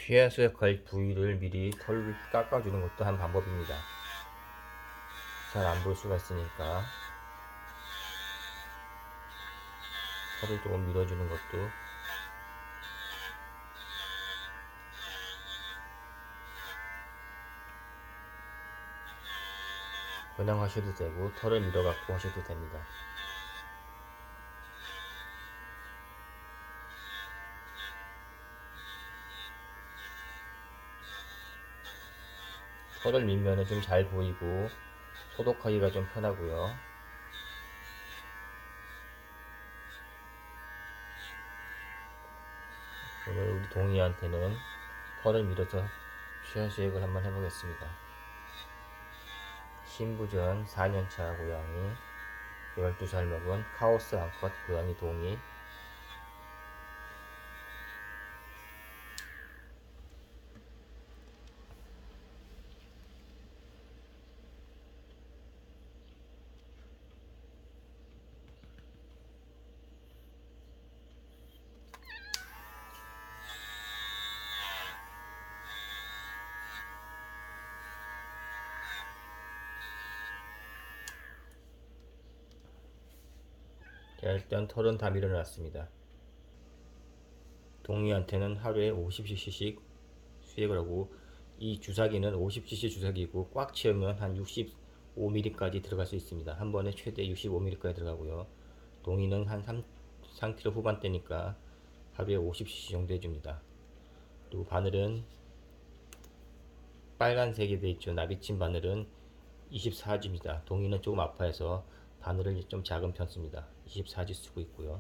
피하 수액할 부위를 미리 털을 깎아주는 것도 한 방법입니다. 잘 안 볼 수가 있으니까 털을 조금 밀어주는 것도 그냥 하셔도 되고 털을 밀어갖고 하셔도 됩니다. 털을 밀면은 좀 잘 보이고 소독하기가 좀 편하고요. 오늘 우리 동이한테는 털을 밀어서 피하 수액을 한번 해보겠습니다. 신부전 4년차 고양이 12살 먹은 카오스 암컷 고양이 동이. 자, 일단 털은 다 밀어놨습니다. 동이한테는 하루에 50cc씩 수액을 하고, 이 주사기는 50cc 주사기고 꽉 채우면 한 65ml까지 들어갈 수 있습니다. 한 번에 최대 65ml까지 들어가고요. 동이는 한 3kg 후반대니까 하루에 50cc 정도 해줍니다. 또 바늘은 빨간색이 되어 있죠. 나비침 바늘은 24G입니다. 동이는 조금 아파해서 바늘을 좀 작은 편 씁니다. 24G 쓰고 있고요.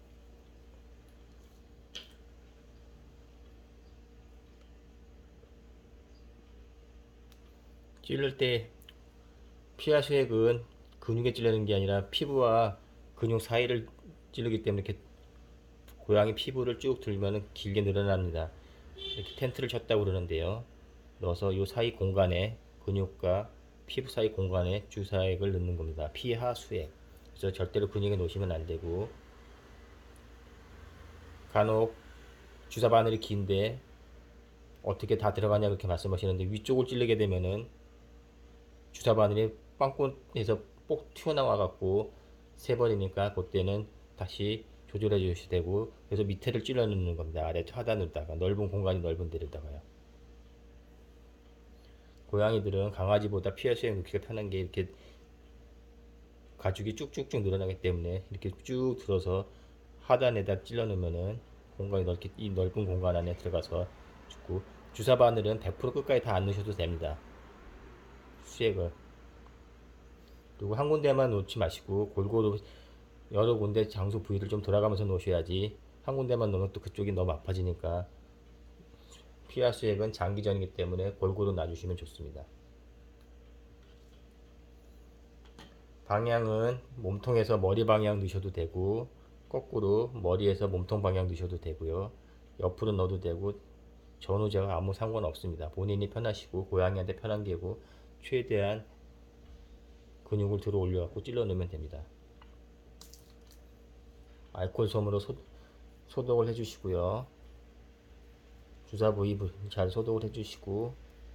찌를 때 피하 수액은 근육에 찌르는 게 아니라 피부와 근육 사이를 찌르기 때문에 이렇게 고양이 피부를 쭉 들면 길게 늘어납니다. 이렇게 텐트를 쳤다고 그러는데요. 넣어서 이 사이 공간에, 근육과 피부 사이 공간에 주사액을 넣는 겁니다. 피하 수액. 그래서 절대로 근육에 놓으시면 안 되고, 간혹 주사 바늘이 긴데 어떻게 다 들어가냐 그렇게 말씀하시는데, 위쪽을 찌르게 되면은 주사 바늘이 빵꾸에서 뽁 튀어나와 갖고 새 버리니까 그때는 다시 조절해 주셔야 되고, 그래서 밑에를 찔러 넣는 겁니다. 아래 하단으로다가 넓은 공간이 넓은 데로다가요. 고양이들은 강아지보다 피하 수액 놓기가 편한 게, 이렇게 가죽이 쭉쭉쭉 늘어나기 때문에 이렇게 쭉 들어서 하단에다 찔러 넣으면은 공간이 넓게, 이 넓은 공간 안에 들어가서 죽고, 주사 바늘은 100% 끝까지 다 안 넣으셔도 됩니다. 수액을. 그리고 한 군데만 놓지 마시고 골고루 여러 군데 장소 부위를 좀 돌아가면서 놓으셔야지, 한 군데만 놓으면 또 그쪽이 너무 아파지니까 피하 수액은 장기전이기 때문에 골고루 놔주시면 좋습니다. 방향은 몸통에서 머리 방향 넣으셔도 되고, 거꾸로 머리에서 몸통 방향 넣으셔도 되고요. 옆으로 넣어도 되고, 전후제가 아무 상관없습니다. 본인이 편하시고 고양이한테 편한 게고, 최대한 근육을 들어 올려 갖고 찔러 넣으면 됩니다. 알코올 솜으로 소독을 해주시고요. 주사 부위 잘 소독을 해주시고,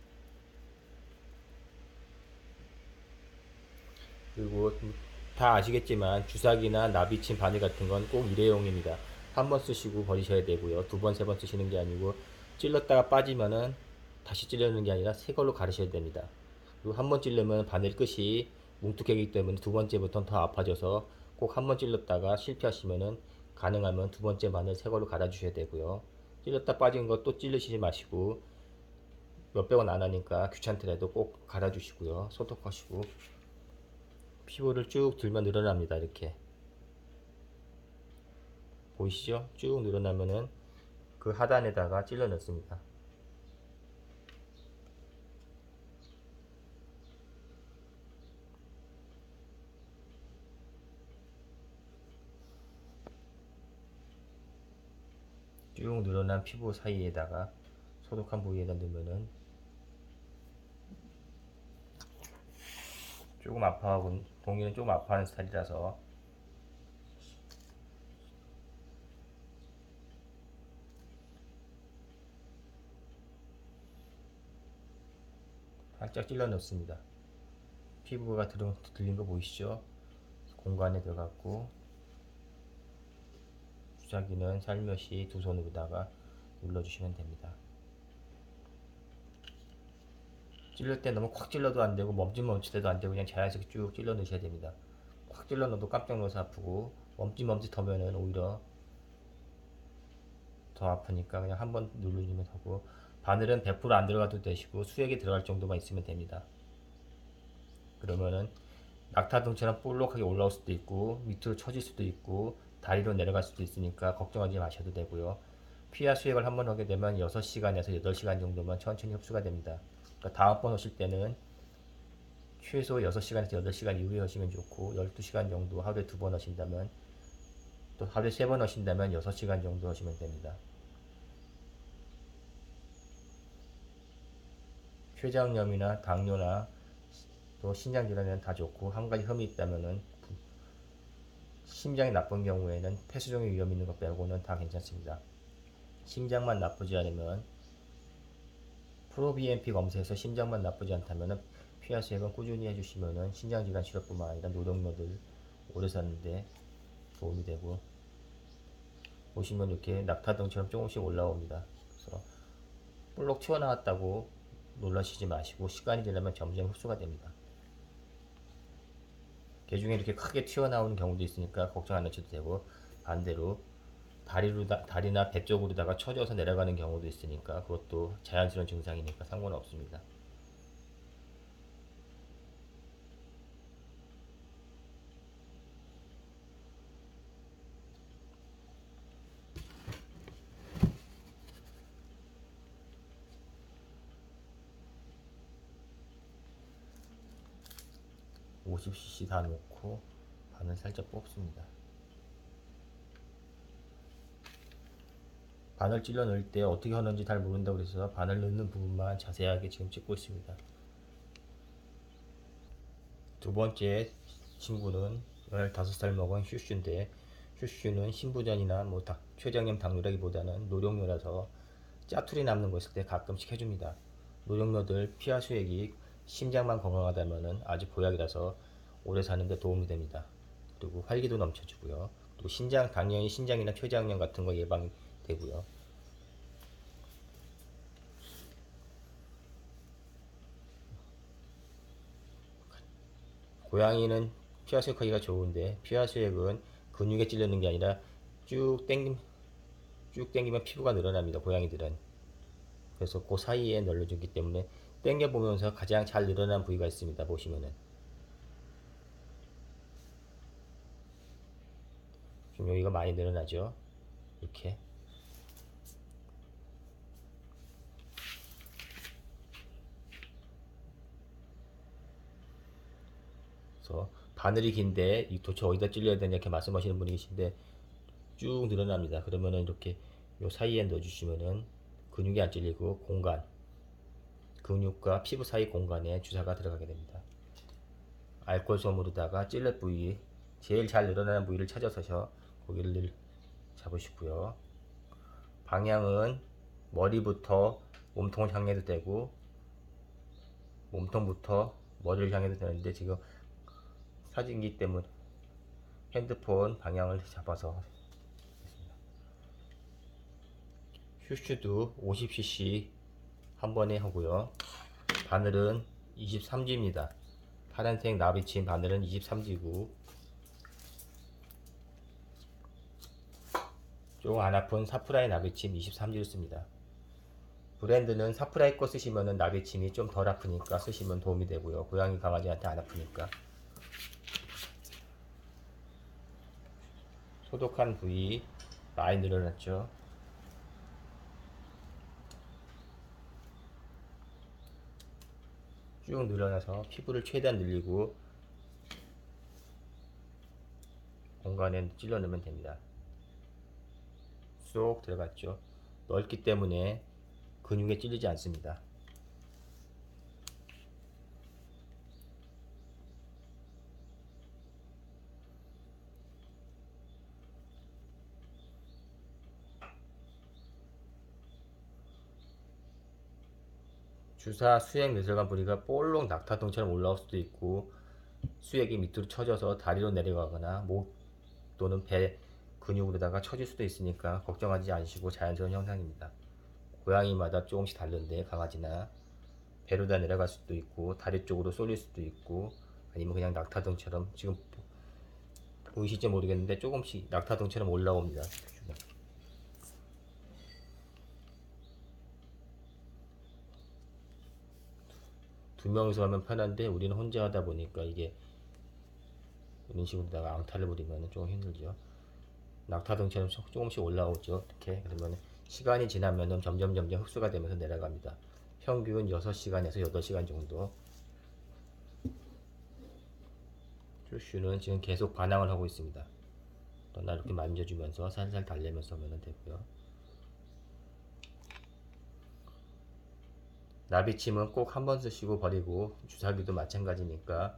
그리고 다 아시겠지만 주사기나 나비침 바늘 같은 건 꼭 일회용입니다. 한 번 쓰시고 버리셔야 되고요. 두 번, 세 번 쓰시는 게 아니고, 찔렀다가 빠지면은 다시 찔르는 게 아니라 새 걸로 가르셔야 됩니다. 그리고 한 번 찔르면 바늘 끝이 뭉툭해지기 때문에 두 번째부터는 더 아파져서, 꼭 한 번 찔렀다가 실패하시면은 가능하면 두 번째 바늘 새 걸로 갈아주셔야 되고요. 찔렀다 빠진 거 또 찔르시지 마시고, 몇백 원 안 하니까 귀찮더라도 꼭 갈아주시고요. 소독하시고. 피부를 쭉 들면 늘어납니다. 이렇게 보이시죠? 쭉 늘어나면은 그 하단에다가 찔러 넣습니다. 쭉 늘어난 피부 사이에다가 소독한 부위에다 넣으면은, 조금 아파하고, 동이는 조금 아파하는 스타일이라서 살짝 찔러 넣습니다. 피부가 들린 거 보이시죠? 공간에 들어갔고, 주사기는 살며시 두 손으로다가 눌러주시면 됩니다. 찔릴 때 너무 콱 찔러도 안 되고 멈칫멈칫해도 안 되고 그냥 자연스럽게 쭉 찔러 넣으셔야 됩니다. 콱 찔러 넣어도 깜짝 놀라서 아프고 멈칫멈칫하면은 오히려 더 아프니까 그냥 한번 누르시면 하고, 바늘은 100%안 들어가도 되시고 수액이 들어갈 정도만 있으면 됩니다. 그러면은 낙타등처럼 볼록하게 올라올 수도 있고 밑으로 처질 수도 있고 다리로 내려갈 수도 있으니까 걱정하지 마셔도 되고요. 피하 수액을 한번 하게 되면 6시간에서 8시간 정도만 천천히 흡수가 됩니다. 그러니까 다음번 하실 때는 최소 6시간에서 8시간 이후에 하시면 좋고, 12시간 정도 하루에 2번 하신다면, 또 하루에 3번 하신다면 6시간 정도 하시면 됩니다. 췌장염이나 당뇨나 또 신장질환에는 다 좋고, 한 가지 흠이 있다면은 심장이 나쁜 경우에는 폐수종의 위험이 있는 것 빼고는 다 괜찮습니다. 심장만 나쁘지 않으면, 프로BNP 검사에서 심장만 나쁘지 않다면 피하수액은 꾸준히 해주시면 신장질환 치료뿐만 아니라 노령녀들 오래 사는데 도움이 되고, 보시면 이렇게 낙타등처럼 조금씩 올라옵니다. 그래서 볼록 튀어나왔다고 놀라시지 마시고 시간이 지나면 점점 흡수가 됩니다. 개중에 이렇게 크게 튀어나오는 경우도 있으니까 걱정 안 하셔도 되고, 반대로 다리나 배 쪽으로다가 처져서 내려가는 경우도 있으니까 그것도 자연스러운 증상이니까 상관없습니다. (50cc) 다 놓고 바늘 살짝 뽑습니다. 바늘 찔러 넣을 때 어떻게 하는지 잘 모른다고 그래서 바늘 넣는 부분만 자세하게 지금 찍고 있습니다. 두 번째 친구는 15살 먹은 슈슈인데, 슈슈는 신부전이나 췌장염 당뇨라기보다는 노령요라서 짜투리 남는 거 있을 때 가끔씩 해줍니다. 노령요들 피하 수액이 심장만 건강하다면 아주 보약이라서 오래 사는데 도움이 됩니다. 그리고 활기도 넘쳐주고요. 또 당연히 신장이나 췌장염 같은 거 예방되고요. 고양이는 피하수액 하기가 좋은데, 피하수액은 근육에 찔르는 게 아니라 쭉 당기면 피부가 늘어납니다, 고양이들은. 그래서 그 사이에 눌러주기 때문에 당겨보면서 가장 잘 늘어난 부위가 있습니다. 보시면은 좀 여기가 많이 늘어나죠. 이렇게. 그래서 바늘이 긴데 이 도대체 어디다 찔려야 되냐 이렇게 말씀하시는 분이 계신데, 쭉 늘어납니다. 그러면은 이렇게 요 사이에 넣어주시면은 근육이 안 찔리고 근육과 피부 사이 공간에 주사가 들어가게 됩니다. 알코올솜으로다가 찔릴 부위, 제일 잘 늘어나는 부위를 찾아서 거기를 잡으시고요. 방향은 머리부터 몸통을 향해도 되고 몸통부터 머리를 향해도 되는데, 지금 사진기 때문에 핸드폰 방향을 잡아서 슈슈도 50cc 한 번에 하고요. 바늘은 23G입니다. 파란색 나비친 바늘은 23G고, 조금 안 아픈 사프라이 나비침 23G를 씁니다. 브랜드는 사프라이 거 쓰시면 나비침이 좀 덜 아프니까 쓰시면 도움이 되고요. 고양이 강아지한테 안 아프니까. 소독한 부위 많이 늘어났죠. 쭉 늘어나서 피부를 최대한 늘리고 공간에 찔러 넣으면 됩니다. 쏙 들어갔죠. 넓기 때문에 근육에 찔리지 않습니다. 주사 수액 내들어간 부리가 볼록 낙타등처럼 올라올 수도 있고 수액이 밑으로 쳐져서 다리로 내려가거나 목 또는 배 근육으로다가 쳐질 수도 있으니까 걱정하지 않으시고 자연스러운 현상입니다. 고양이마다 조금씩 다른데 강아지나 배로다 내려갈 수도 있고 다리 쪽으로 쏠릴 수도 있고 아니면 그냥 낙타등처럼 지금 보이실지 모르겠는데 조금씩 낙타등처럼 올라옵니다. 두 명이서 하면 편한데 우리는 혼자 하다 보니까 이게 이런 식으로다가 앙탈을 부리면 좀 힘들죠. 낙타등처럼 조금씩 올라오죠. 이렇게 그러면 시간이 지나면 점점 흡수가 되면서 내려갑니다. 평균 6시간에서 8시간 정도. 쭈슈는 지금 계속 반항을 하고 있습니다. 나 이렇게 만져주면서 살살 달래면서 하면 되고요. 나비침은 꼭 한 번 쓰시고 버리고 주사기도 마찬가지니까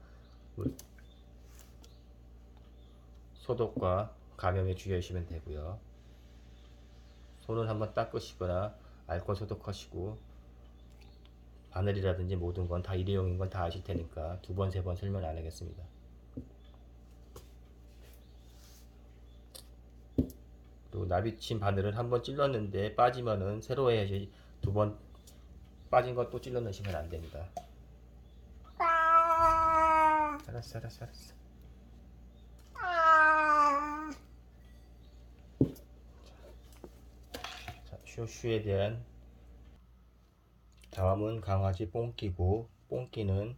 소독과 감염에 주의하시면 되고요. 손을 한번 닦으시거나 알코올 소독하시고 바늘이라든지 모든 건 다 일회용인 건 다 아실 테니까 두 번, 세 번 설명 안 하겠습니다. 또 나비침 바늘은 한번 찔렀는데 빠지면은 새로 해야지 두 번 빠진 것 또 찔러 넣으시면 안 됩니다. 알았어. 자, 슈슈에 대한 다음은 강아지 뽕끼고 뽕끼는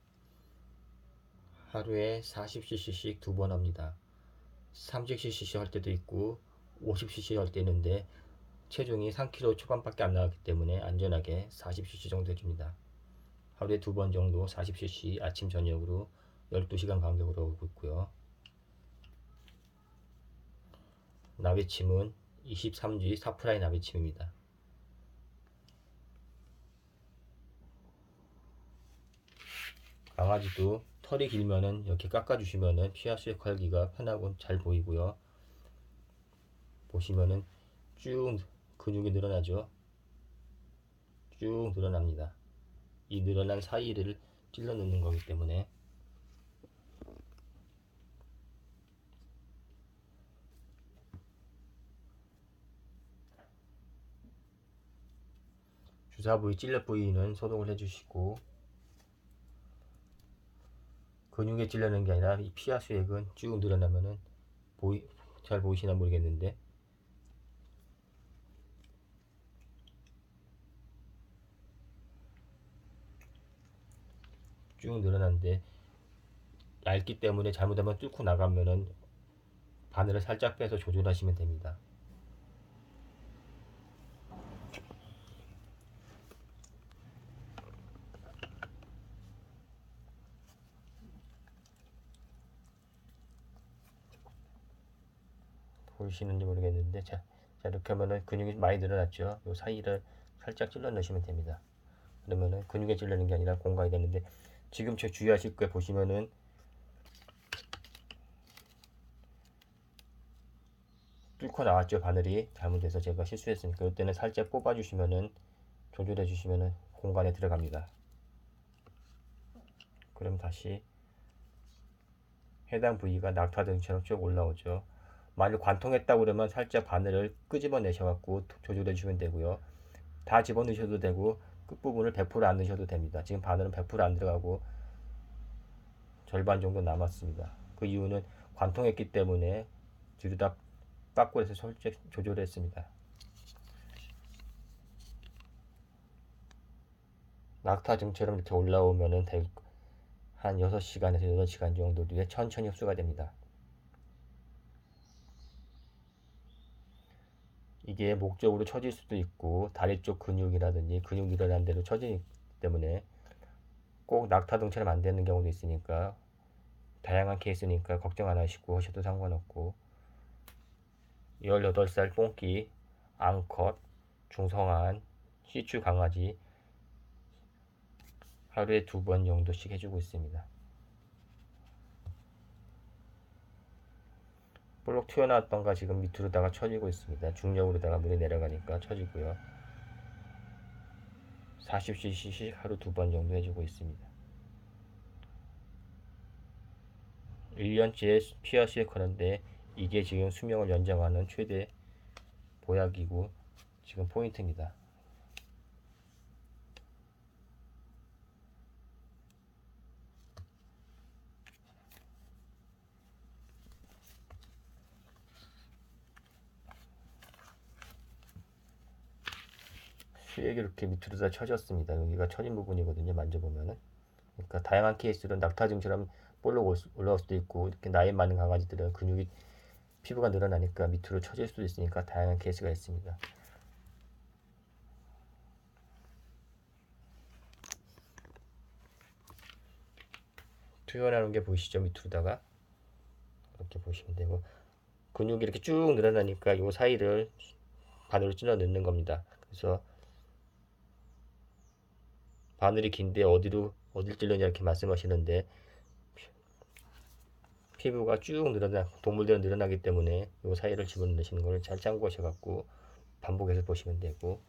하루에 40cc씩 두 번 합니다. 30cc 할 때도 있고 50cc 할 때 있는데 체중이 3kg 초반밖에 안 나왔기 때문에 안전하게 40cc 정도 해줍니다. 하루에 두 번 정도 40cc 아침 저녁으로 12시간 간격으로 하고 있고요. 나비침은 23G 사프라이 나비침입니다. 강아지도 털이 길면은 이렇게 깎아주시면은 피하수의 컬기가 편하고 잘 보이고요. 보시면은 쭉 근육이 늘어나죠. 쭉 늘어납니다. 이 늘어난 사이를 찔러 넣는 거기 때문에 주사 부위, 찔러 부위는 소독을 해주시고 근육에 찔러는 게 아니라 이 피하 수액은 쭉 늘어나면은 잘 보이시나 모르겠는데 쭉 늘어나는데 얇기 때문에 잘못하면 뚫고 나가면은 바늘을 살짝 빼서 조절하시면 됩니다. 보이시는지 모르겠는데 자 이렇게 하면은 근육이 많이 늘어났죠. 이 사이를 살짝 찔러 넣으시면 됩니다. 그러면은 근육에 찔르는 게 아니라 공간이 되는데 지금 저 주의하실 거에 보시면은 뚫고 나왔죠. 바늘이 잘못해서 제가 실수했으니까 이때는 살짝 뽑아 주시면은 조절해 주시면은 공간에 들어갑니다. 그럼 다시 해당 부위가 낙타등처럼 쭉 올라오죠. 만약 관통했다고 그러면 살짝 바늘을 끄집어 내셔갖고 조절해 주시면 되고요. 다 집어 넣으셔도 되고 끝부분을 100%안 넣으셔도 됩니다. 지금 바늘은 100%안 들어가고 절반 정도 남았습니다. 그 이유는 관통했기 때문에 뒤로 다 빠꾸에서 살짝 조절했습니다. 낙타등처럼 이렇게 올라오면은 한 6시간에서 8시간 정도 뒤에 천천히 흡수가 됩니다. 이게 목적으로 처질 수도 있고 다리 쪽 근육이라든지 근육 일어난 대로 처지기 때문에 꼭 낙타등처럼 안 되는 경우도 있으니까 다양한 케이스니까 걱정 안 하시고 하셔도 상관없고 18살 뽕끼, 앙컷, 중성한, 시추 강아지 하루에 2번 정도씩 해주고 있습니다. 볼록 튀어나왔던가 지금 밑으로다가 처지고 있습니다. 중력으로다가 물이 내려가니까 처지고요. 40cc씩 하루 2번 정도 해주고 있습니다. 1년째 피하 수액하는데 이게 지금 수명을 연장하는 최대 보약이고 지금 포인트입니다. 수액이 이렇게 밑으로 다 쳐졌습니다. 여기가 쳐진 부분이거든요. 만져보면은. 그러니까 다양한 케이스로 낙타증처럼 볼록 올라올 수도 있고, 이렇게 나이 많은 강아지들은 근육이 피부가 늘어나니까 밑으로 쳐질 수도 있으니까 다양한 케이스가 있습니다. 튀어나오는 게 보이시죠? 밑으로다가 이렇게 보시면 되고, 근육이 이렇게 쭉 늘어나니까 이 사이를 바늘로 찔러 넣는 겁니다. 그래서 바늘이 긴데 어딜 찔러냐 이렇게 말씀하시는데, 피부가 쭉 동물들은 늘어나기 때문에 이 사이를 집어넣으시는 걸 잘 참고하셔갖고 반복해서 보시면 되고,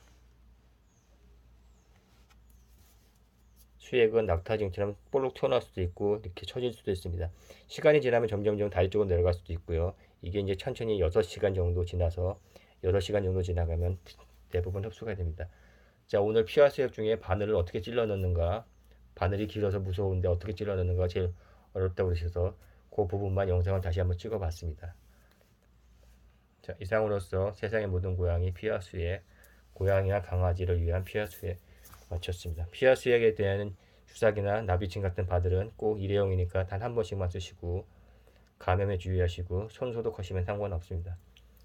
수액은 낙타증처럼 볼록 튀어나올 수도 있고 이렇게 처질 수도 있습니다. 시간이 지나면 점점점 다리 쪽으로 내려갈 수도 있고요. 이게 이제 천천히 6시간 정도 지나서 6시간 정도 지나가면 대부분 흡수가 됩니다. 자, 오늘 피하 수액 중에 바늘을 어떻게 찔러 넣는가, 바늘이 길어서 무서운데 어떻게 찔러 넣는가 제일 어렵다고 그러셔서 그 부분만 영상을 다시 한번 찍어 봤습니다. 자, 이상으로서 세상의 모든 고양이 피하 수액, 고양이와 강아지를 위한 피하 수액 마쳤습니다. 피하 수액에 대한 주사기나 나비침 같은 바늘은 꼭 일회용이니까 단 한 번씩만 쓰시고 감염에 주의하시고 손 소독하시면 상관없습니다.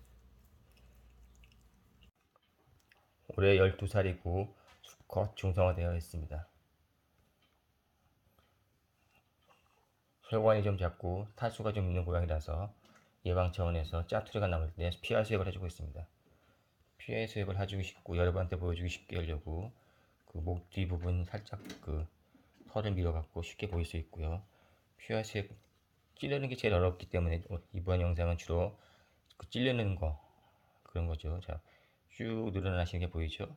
올해 12살이고 수컷 중성화되어 있습니다. 혈관이 좀 작고 탈수가 좀 있는 고양이라서 예방 차원에서 짜투리가 남을 때 피하 수액을 해주고 있습니다. 피하 수액을 해주고 싶고 여러분한테 보여주기 쉽게 하려고 그 목 뒤 부분 살짝 그 털을 밀어갖고 쉽게 보일 수 있고요. 피하 수액 찌르는 게 제일 어렵기 때문에 이번 영상은 주로 그 찌르는 거 그런 거죠. 자, 쭉 늘어나시는 게 보이죠?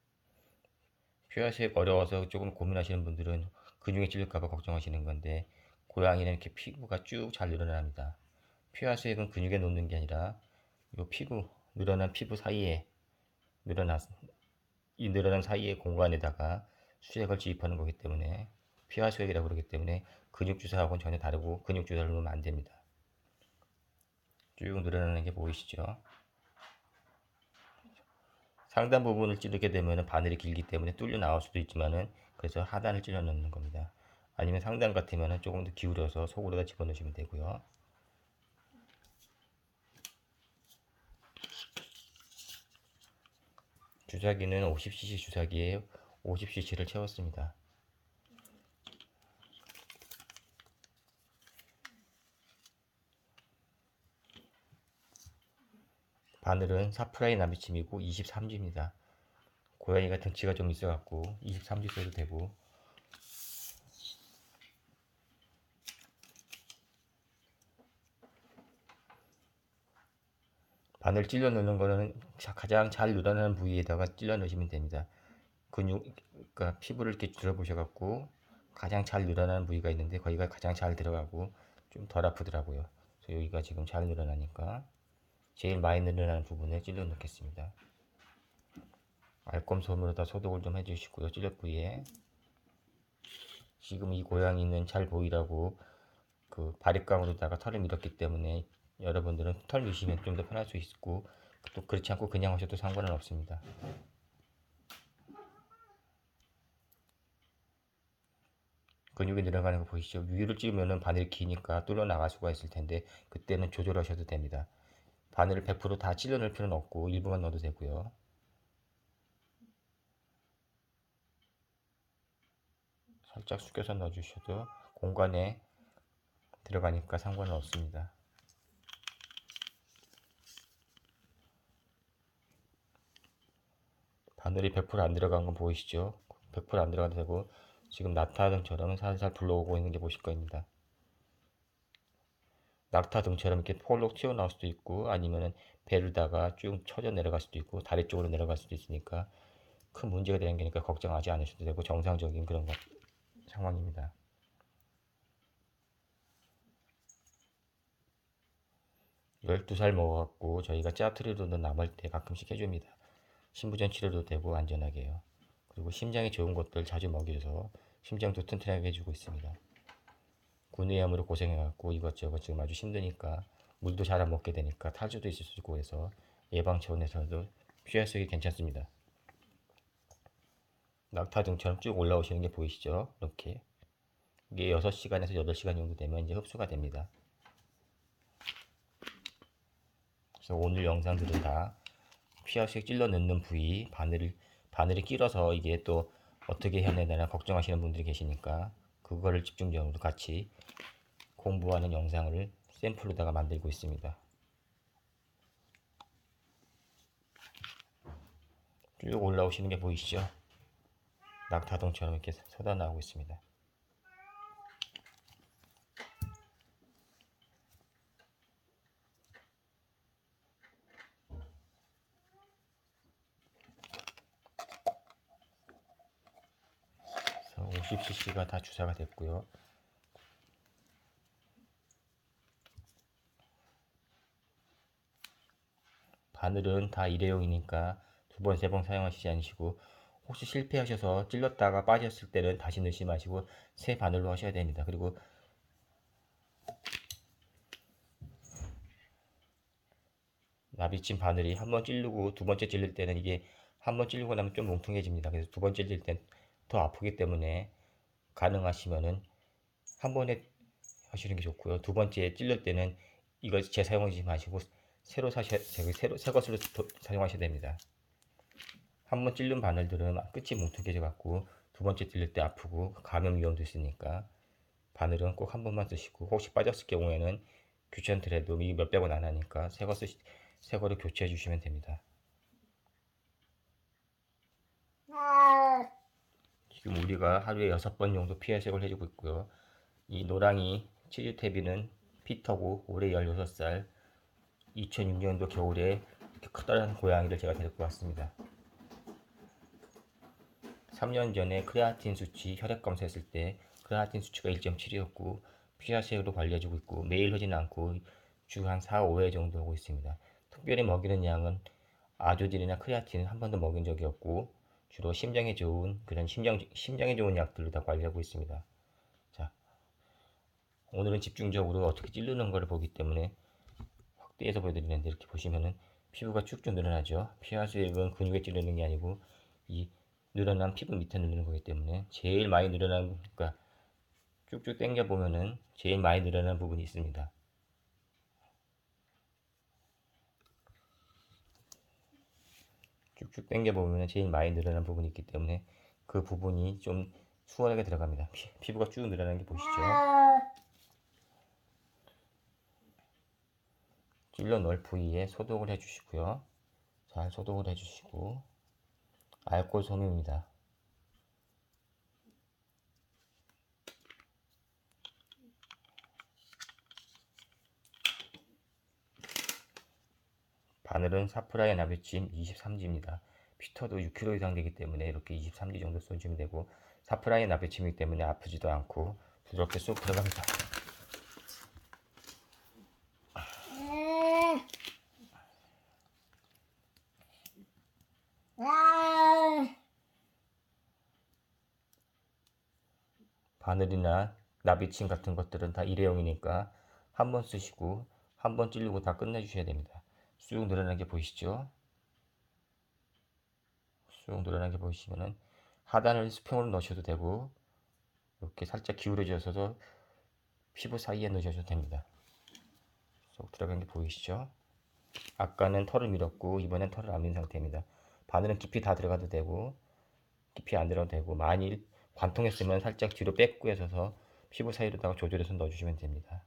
피하수액 어려워서 조금 고민하시는 분들은 근육에 찔릴까봐 걱정하시는 건데, 고양이는 이렇게 피부가 쭉 잘 늘어납니다. 피하수액은 근육에 놓는 게 아니라 이 피부 늘어난 피부 사이에 늘어난 이 늘어난 사이의 공간에다가 수액을 주입하는 거기 때문에 피하수액이라고 그러기 때문에 근육 주사하고는 전혀 다르고 근육 주사를 놓으면 안 됩니다. 쭉 늘어나는 게 보이시죠? 상단 부분을 찌르게 되면 바늘이 길기 때문에 뚫려 나올 수도 있지만은 그래서 하단을 찔러 넣는 겁니다. 아니면 상단 같으면 조금 더 기울여서 속으로다 집어넣으시면 되고요. 주사기는 50cc 주사기에 50cc를 채웠습니다. 바늘은 사프라이 나비침이고 23G입니다. 고양이가 덩치가 좀 있어갖고 23G 써도 되고, 바늘 찔러 넣는 거는 가장 잘 늘어나는 부위에다가 찔러 넣으시면 됩니다. 그러니까 피부를 이렇게 들어보셔갖고 가장 잘 늘어나는 부위가 있는데 거기가 가장 잘 들어가고 좀 덜 아프더라고요. 그래서 여기가 지금 잘 늘어나니까 제일 많이 늘어나는 부분에 찔러 넣겠습니다. 알검솜으로다 소독을 좀 해주시고요. 찔렸 부위에 지금 이 고양이는 잘 보이라고 그 바리깡으로다가 털을 밀었기 때문에 여러분들은 털 미시면 좀 더 편할 수 있고, 또 그렇지 않고 그냥 하셔도 상관은 없습니다. 근육이 늘어가는 거 보이시죠? 위를 찌우면은 바늘이 기니까 뚫려 나갈 수가 있을 텐데 그때는 조절하셔도 됩니다. 바늘을 100%다 찔러 넣을 필요는 없고 일부만 넣어도 되고요. 살짝 숙여서 넣어주셔도 공간에 들어가니까 상관은 없습니다. 바늘이 100%안 들어간 건 보이시죠? 100%안 들어가도 되고 지금 낙타등처럼 살살 불러오고 있는 게 보실 겁니다. 낙타등처럼 이렇게 폴록 튀어나올 수도 있고 아니면은 배로다가 쭉 쳐져 내려갈 수도 있고 다리 쪽으로 내려갈 수도 있으니까 큰 문제가 되는 거니까 걱정하지 않으셔도 되고 정상적인 그런 상황입니다. 12살 먹어갖고 저희가 짜투리로도 남을 때 가끔씩 해줍니다. 신부전 치료도 되고 안전하게요. 그리고 심장이 좋은 것들 자주 먹여서 심장도 튼튼하게 해주고 있습니다. 구내염으로 고생해갖고 이것저것 지금 아주 힘드니까 물도 잘 안 먹게 되니까 탈주도 있을 수 있고 해서 예방 차원에서도 피하시기 괜찮습니다. 낙타등처럼 쭉 올라오시는 게 보이시죠? 이렇게 이게 6시간에서 8시간 정도 되면 이제 흡수가 됩니다. 그래서 오늘 영상들은 다 피하식 찔러 넣는 부위 바늘이 끼러서 이게 또 어떻게 해야 되나 걱정하시는 분들이 계시니까 그거를 집중적으로 같이 공부하는 영상을 샘플로다가 만들고 있습니다. 쭉 올라오시는 게 보이시죠? 낙타동처럼 이렇게 쏟아나오고 있습니다. 그래서 50cc가 다 주사가 됐고요. 바늘은 다 일회용이니까 2번, 3번 사용하시지 않으시고 혹시 실패하셔서 찔렀다가 빠졌을 때는 다시 넣지 마시고 새 바늘로 하셔야 됩니다. 그리고 나비침 바늘이 한번 찌르고 2번째 찔릴 때는 이게 한번 찌르고 나면 좀 뭉퉁해집니다. 그래서 2번째 찔릴 땐 더 아프기 때문에 가능하시면은 한 번에 하시는 게 좋고요. 2번째 찔릴 때는 이거 재사용하지 마시고 새로 새 것으로 사용하셔야 됩니다. 한 번 찔른 바늘들은 끝이 뭉퉁해져 갖고 2번째 찔릴 때 아프고 감염 위험도 있으니까 바늘은 꼭 한 번만 쓰시고 혹시 빠졌을 경우에는 귀찮더라도 이 몇백 원 안 하니까 새 거를 교체해 주시면 됩니다. 지금 우리가 하루에 6번 정도 피해색을 해주고 있고요. 이 노랑이 치즈태비는 피터고 올해 16살 2006년도 겨울에 이렇게 커다란 고양이를 제가 데리고 왔습니다. 3년 전에 크레아틴 수치 혈액 검사했을 때 크레아틴 수치가 1.7이었고 피하색으로 관리해주고 있고 매일 하지는 않고 주 한 4, 5회 정도 하고 있습니다. 특별히 먹이는 양은 아조딜이나 크레아틴은 한 번도 먹인 적이 없고 주로 심장에 좋은 그런 심장에 좋은 약들로 다 관리하고 있습니다. 자, 오늘은 집중적으로 어떻게 찌르는 것을 보기 때문에 확대해서 보여드리는데 이렇게 보시면은 피부가 쭉쭉 늘어나죠. 피하수액은 근육에 찌르는 게 아니고 이 늘어난 피부 밑에 누르는 거기 때문에 제일 많이 늘어난 그러니까 쭉쭉 당겨 보면은 제일 많이 늘어난 부분이 있습니다. 쭉쭉 당겨 보면은 제일 많이 늘어난 부분이 있기 때문에 그 부분이 좀 수월하게 들어갑니다. 피부가 쭉 늘어나는 게 보시죠. 찔러 넣을 부위에 소독을 해주시고요. 잘 소독을 해주시고 알코올 솜입니다. 바늘은 사프라이 나비침 23G입니다. 피터도 6kg 이상 되기 때문에 이렇게 23G 정도 쏘시면 되고 사프라이 나비침이기 때문에 아프지도 않고 부드럽게 쏙 들어갑니다. 바늘이나 나비침 같은 것들은 다 일회용이니까 한 번 쓰시고 한 번 찌르고 다 끝내주셔야 됩니다. 쑥 늘어나는 게 보이시죠? 쑥 늘어나는 게 보이시면은 하단을 수평으로 넣으셔도 되고 이렇게 살짝 기울어져서 피부 사이에 넣으셔도 됩니다. 쏙 들어간 게 보이시죠? 아까는 털을 밀었고 이번엔 털을 안 민 상태입니다. 바늘은 깊이 다 들어가도 되고 깊이 안 들어가도 되고 만일 관통했으면 살짝 뒤로 빼고 해서 피부 사이로다가 조절해서 넣어주시면 됩니다.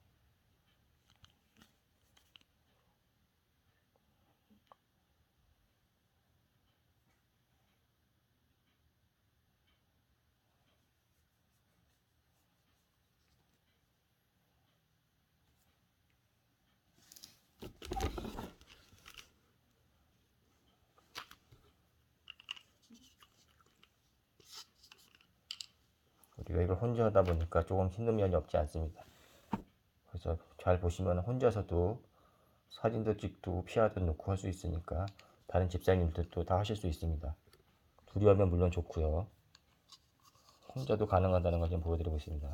우리가 이걸 혼자 하다 보니까 조금 힘든 면이 없지 않습니다. 그래서 잘 보시면 혼자서도 사진도 찍고 피아도 놓고 할 수 있으니까 다른 집사님들도 다 하실 수 있습니다. 둘이 하면 물론 좋고요. 혼자도 가능하다는 걸 좀 보여드리고 있습니다.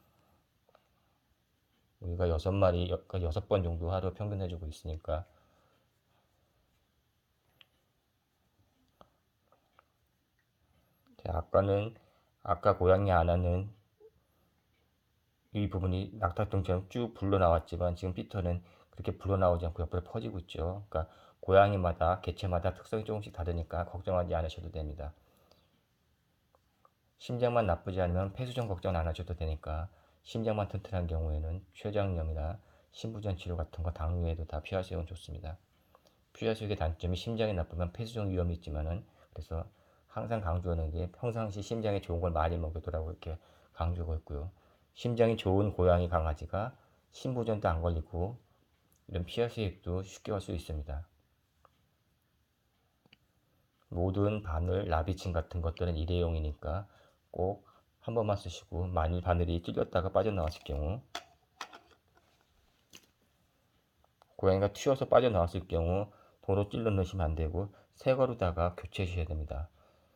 우리가 6마리, 6번 정도 하루 평균 해주고 있으니까. 자, 아까 고양이 안하는 이 부분이 낙타똥처럼 쭉 불러나왔지만 지금 피터는 그렇게 불러나오지 않고 옆으로 퍼지고 있죠. 그러니까 고양이마다, 개체마다 특성이 조금씩 다르니까 걱정하지 않으셔도 됩니다. 심장만 나쁘지 않으면 폐수전 걱정 안 하셔도 되니까 심장만 튼튼한 경우에는 췌장염이나 신부전 치료 같은 거 당뇨에도 다 피하수액은 좋습니다. 피하수액의 단점이 심장이 나쁘면 폐수전 위험이 있지만은 그래서 항상 강조하는 게 평상시 심장에 좋은 걸 많이 먹여두라고 이렇게 강조하고 있고요. 심장이 좋은 고양이 강아지가 신부전도 안 걸리고 이런 피하수액도 쉽게 할 수 있습니다. 모든 바늘, 라비친 같은 것들은 일회용이니까 꼭 한 번만 쓰시고 만일 바늘이 찔렸다가 빠져나왔을 경우 고양이가 튀어서 빠져나왔을 경우 도로 찔러 넣으시면 안 되고 새 거로다가 교체해 주셔야 됩니다.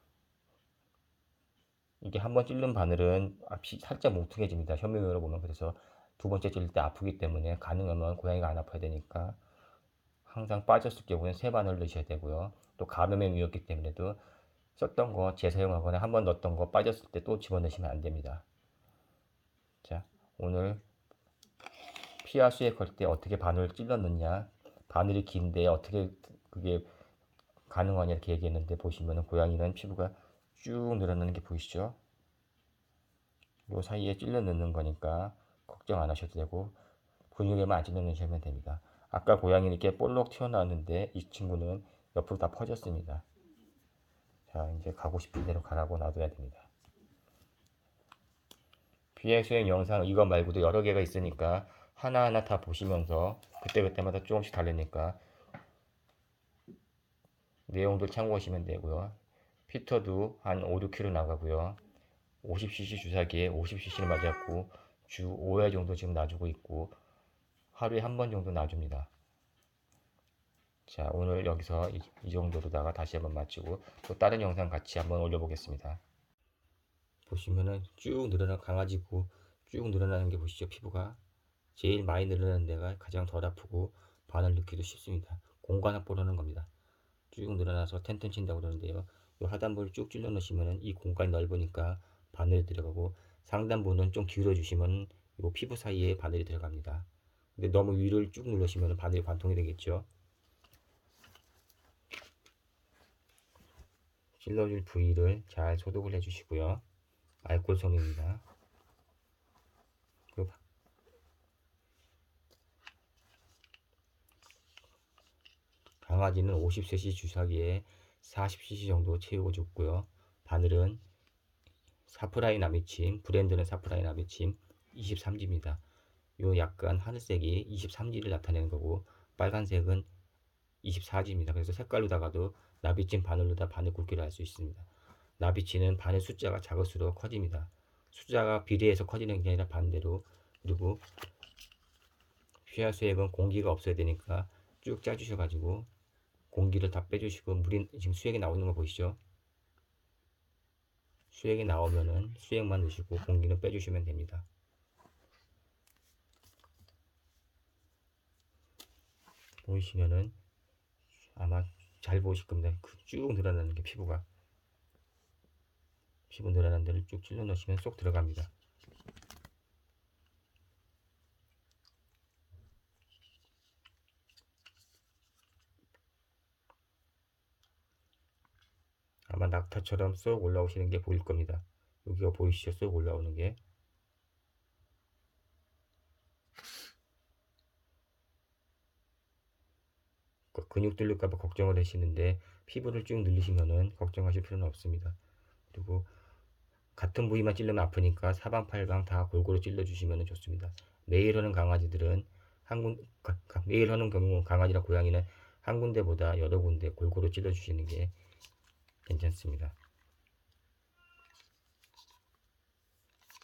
이게 한 번 찔른 바늘은 앞이 살짝 뭉퉁해집니다. 현미경으로 보면. 그래서 두 번째 찔릴 때 아프기 때문에 가능하면 고양이가 안 아파야 되니까 항상 빠졌을 경우는 새 바늘 넣으셔야 되고요. 또 감염의 위험이기 때문에도 썼던 거 재사용하거나 한 번 넣었던 거 빠졌을 때 또 집어넣으시면 안 됩니다. 자, 오늘 피하 수액할 때 어떻게 바늘을 찔러 넣냐, 바늘이 긴데 어떻게 그게 가능하냐 이렇게 얘기했는데 보시면은 고양이는 피부가 쭉 늘어나는 게 보이시죠? 요 사이에 찔러 넣는 거니까 걱정 안 하셔도 되고 근육에만 안 찔러 넣으시면 됩니다. 아까 고양이는 이렇게 볼록 튀어나왔는데 이 친구는 옆으로 다 퍼졌습니다. 자, 이제 가고 싶은 대로 가라고 놔둬야 됩니다. 비행 수행 영상 이거 말고도 여러 개가 있으니까 하나하나 다 보시면서 그때그때마다 조금씩 다르니까 내용들 참고하시면 되고요. 피터도 한 5, 6kg 나가고요. 50cc 주사기에 50cc를 맞았고 주 5회 정도 지금 놔주고 있고 하루에 한 번 정도 놔줍니다. 자, 오늘 여기서 이 정도로다가 다시 한번 마치고 또 다른 영상 같이 한번 올려보겠습니다. 보시면은 쭉 늘어나 강아지고 쭉 늘어나는 게 보시죠. 피부가 제일 많이 늘어나는 데가 가장 덜 아프고 반을 넣기도 쉽습니다. 공간 확보를 하는 겁니다. 쭉 늘어나서 텐텐 친다고 그러는데요. 이 하단부를 쭉 찔러 넣으시면은 이 공간이 넓으니까 바늘이 들어가고 상단부는 좀 기울여 주시면 이 피부 사이에 바늘이 들어갑니다. 근데 너무 위를 쭉 누르시면 바늘이 관통이 되겠죠. 찔러줄 부위를 잘 소독을 해주시고요. 알코올 솜입니다. 강아지는 50cc 주사기에 40cc 정도 채우고 줬고요. 바늘은 사프라인 아미침, 브랜드는 사프라인 아미침 23G입니다. 요 약간 하늘색이 23G를 나타내는 거고 빨간색은 24G입니다. 그래서 색깔로다가도 나비침 바늘로다 바늘 굵기를 알 수 있습니다. 나비침은 바늘 숫자가 작을수록 커집니다. 숫자가 비례해서 커지는 게 아니라 반대로. 그리고 피하수액은 공기가 없어야 되니까 쭉 짜주셔가지고 공기를 다 빼주시고 물이 지금 수액이 나오는 거 보이시죠? 수액이 나오면은 수액만 넣으시고 공기는 빼주시면 됩니다. 보이시면은 아마 잘 보실 겁니다. 쭉 늘어나는 게 피부 늘어나는 데를 쭉 찔러 넣으시면 쏙 들어갑니다. 아마 낙타처럼 쏙 올라오시는 게 보일 겁니다. 여기가 보이시죠? 쏙 올라오는 게. 근육 들릴까봐 걱정을 하시는데 피부를 쭉 늘리시면은 걱정하실 필요는 없습니다. 그리고 같은 부위만 찔르면 아프니까 사방팔방 다 골고루 찔러주시면 좋습니다. 매일 하는 강아지들은 매일 하는 경우 강아지나 고양이는 한 군데보다 여러 군데 골고루 찔러주시는 게 괜찮습니다.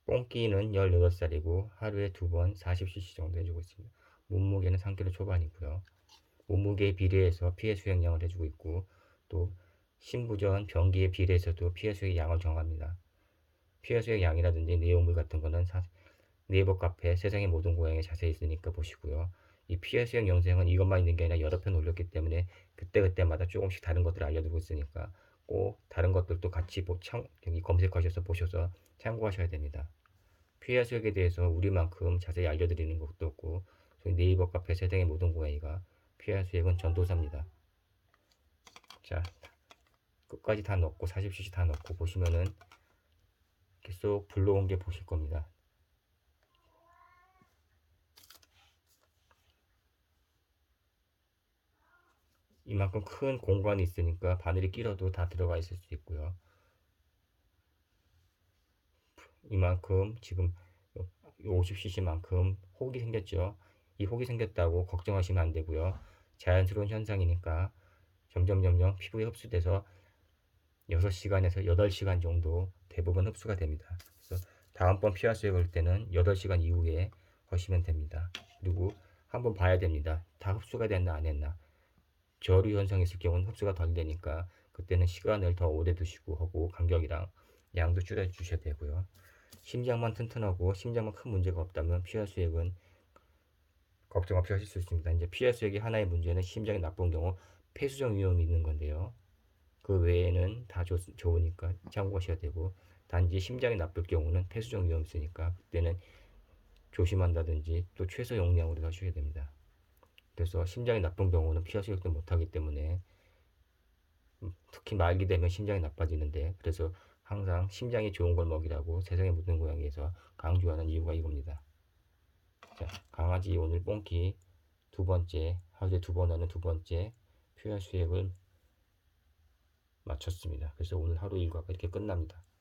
뽕끼는 18살이고 하루에 2번 40cc 정도 해주고 있습니다. 몸무게는 3kg 초반이고요. 몸무게에 비례해서 피해 수행량을 해주고 있고, 또 신부전 병기에 비례해서도 피해 수행 양을 정합니다. 피해 수행 양이라든지 내용물 같은 거는 네이버 카페 세상의 모든 고양이 자세히 있으니까 보시고요. 이 피해 수행 영상은 이것만 있는 게 아니라 여러 편 올렸기 때문에 그때그때마다 조금씩 다른 것들을 알려드리고 있으니까 꼭 다른 것들도 같이 여기 검색하셔서 보셔서 참고하셔야 됩니다. 피해 수액에 대해서 우리만큼 자세히 알려드리는 것도 없고, 저희 네이버 카페 세상의 모든 고양이가 피해 수액은 전도사입니다. 자, 끝까지 다 넣고 40cc 다 넣고 보시면은 계속 불러온 게 보실 겁니다. 이만큼 큰 공간이 있으니까 바늘이 끼러도 다 들어가 있을 수 있고요. 이만큼 지금 50cc만큼 혹이 생겼죠. 이 혹이 생겼다고 걱정하시면 안 되고요. 자연스러운 현상이니까 점점 피부에 흡수돼서 6시간에서 8시간 정도 대부분 흡수가 됩니다. 그래서 다음번 피하 수액 올 때는 8시간 이후에 하시면 됩니다. 그리고 한번 봐야 됩니다. 다 흡수가 됐나 안 했나. 저류 현상이 있을 경우는 흡수가 덜 되니까 그때는 시간을 더 오래 두시고 하고 간격이랑 양도 줄여 주셔야 되고요. 심장만 튼튼하고 심장만 큰 문제가 없다면 피하 수액은 걱정 없이 하실 수 있습니다. 이제 피하 수액의 하나의 문제는 심장이 나쁜 경우 폐수정 위험이 있는 건데요. 그 외에는 다 좋으니까 참고하셔야 되고, 단지 심장이 나쁠 경우는 폐수정 위험이 있으니까 그때는 조심한다든지 또 최소 용량으로 하셔야 됩니다. 그래서 심장이 나쁜 경우는 피하 수액도 못하기 때문에 특히 말기 되면 심장이 나빠지는데, 그래서 항상 심장이 좋은 걸 먹이라고 세상의 모든 고양이에서 강조하는 이유가 이겁니다. 자, 강아지 오늘 뽕기 두 번째, 하루에 2번 하는 두 번째 피하 수액을 마쳤습니다. 그래서 오늘 하루 일과가 이렇게 끝납니다.